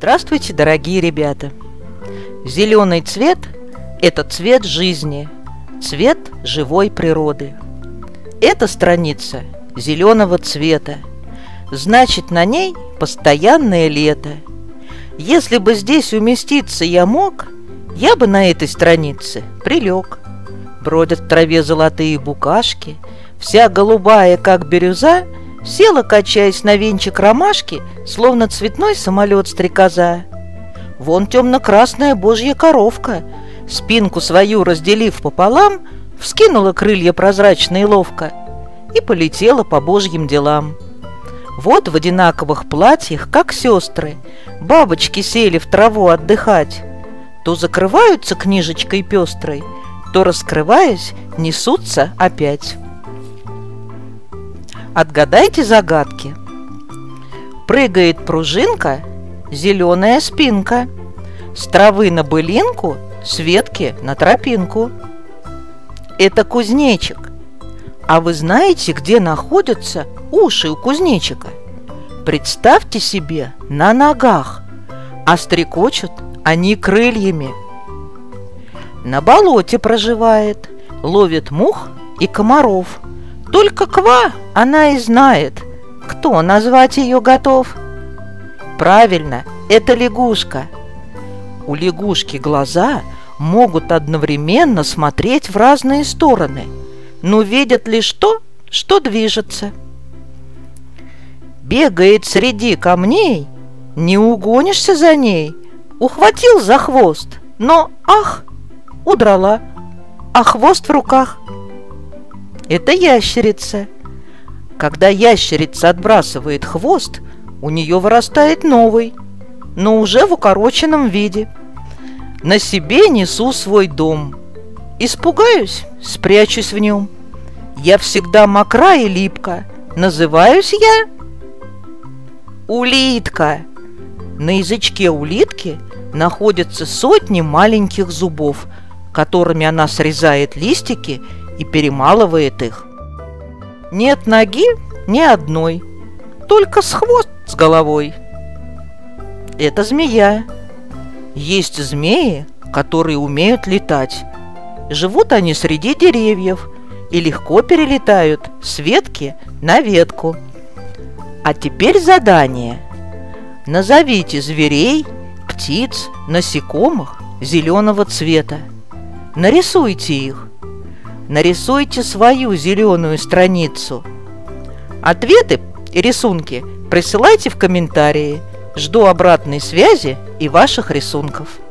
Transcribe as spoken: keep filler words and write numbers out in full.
Здравствуйте, дорогие ребята! Зеленый цвет – это цвет жизни, цвет живой природы. Эта страница зеленого цвета, значит, на ней постоянное лето. Если бы здесь уместиться я мог, я бы на этой странице прилег. Бродят в траве золотые букашки, вся голубая, как бирюза, села, качаясь на венчик ромашки, словно цветной самолет-стрекоза. Вон темно-красная божья коровка, спинку свою разделив пополам, вскинула крылья прозрачные ловко и полетела по божьим делам. Вот в одинаковых платьях, как сестры, бабочки сели в траву отдыхать. То закрываются книжечкой пестрой, то, раскрываясь, несутся опять. Отгадайте загадки. Прыгает пружинка, зеленая спинка, с травы на былинку, с ветки на тропинку. Это кузнечик. А вы знаете, где находятся уши у кузнечика? Представьте себе, на ногах, а стрекочут они крыльями. На болоте проживает, ловит мух и комаров. Только ква она и знает, кто назвать ее готов. Правильно, это лягушка. У лягушки глаза могут одновременно смотреть в разные стороны, но видят лишь то, что движется. Бегает среди камней, не угонишься за ней. Ухватил за хвост, но, ах, удрала, а хвост в руках. Это ящерица. Когда ящерица отбрасывает хвост, у нее вырастает новый, но уже в укороченном виде. На себе несу свой дом. Испугаюсь, спрячусь в нем. Я всегда мокра и липка. Называюсь я улитка. На язычке улитки находятся сотни маленьких зубов, которыми она срезает листики и перемалывает их. Нет ноги ни одной, только с хвост с головой. Это змея. Есть змеи, которые умеют летать. Живут они среди деревьев и легко перелетают с ветки на ветку. А теперь задание. Назовите зверей, птиц, насекомых зеленого цвета. Нарисуйте их. Нарисуйте свою зеленую страницу. Ответы и рисунки присылайте в комментарии. Жду обратной связи и ваших рисунков.